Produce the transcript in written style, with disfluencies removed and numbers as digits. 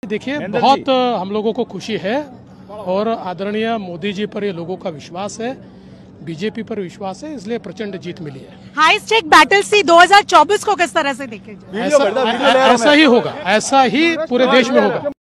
देखिए, बहुत हम लोगों को खुशी है और आदरणीय मोदी जी पर ये लोगों का विश्वास है, बीजेपी पर विश्वास है, इसलिए प्रचंड जीत मिली है। हाई स्टेक बैटल सी 2024 को किस तरह से देखेंगे? ऐसा ही होगा, ऐसा ही पूरे देश में होगा।